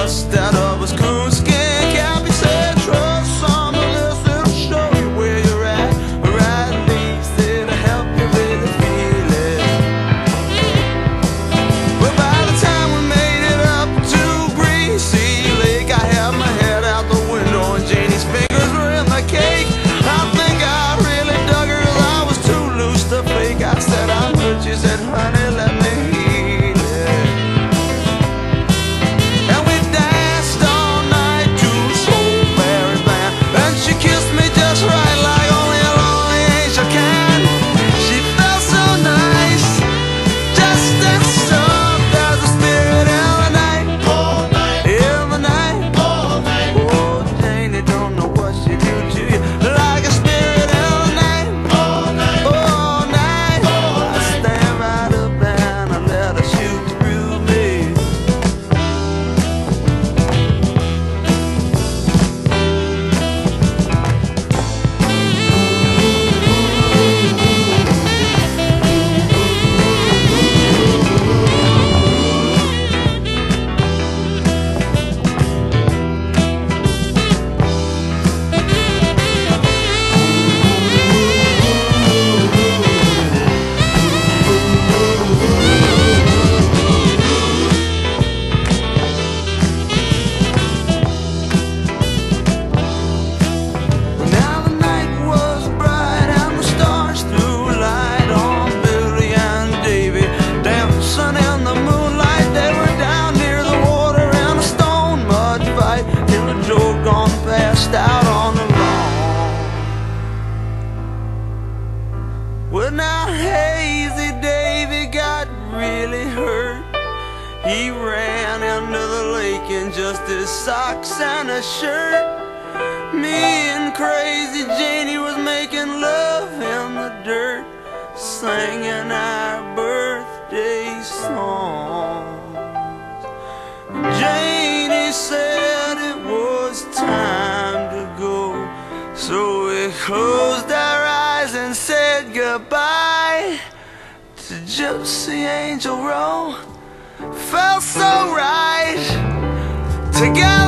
just out of his coonskin cap. He said, trust someone else, it'll show you where you're at, or at least it'll help you really feel it. Well, by the time we made it up to Greasy Lake, I had my head out the window and Janie's fingers were in the cake. I think I really dug her 'cause I was too loose to fake. I said I'm good, she said, honey, let me heal it. And we danced all night to Soul Fairy Band, and she kissed me just right like only a lonely angel can. She felt so nice, just as soft as the spirit in the night. All night, in the night, all night. Oh, Janie, don't know what she do to you, like a spirit in the night. All night, all night. I stand right up and I let her shoot through me. Now the night was bright and the stars threw light on Billy and Davy, dancing in the moonlight. They were down near the water in a stone mud fight till Joe gone passed out on the lawn. Well, now Hazy Davy got really hurt. He ran into the lake in just his socks and a shirt. Me and Crazy Janie was making love in the dirt, singing our birthday songs. Janie said it was time to go, so we closed our eyes and said goodbye to Gypsy Angel Row. Felt so right together.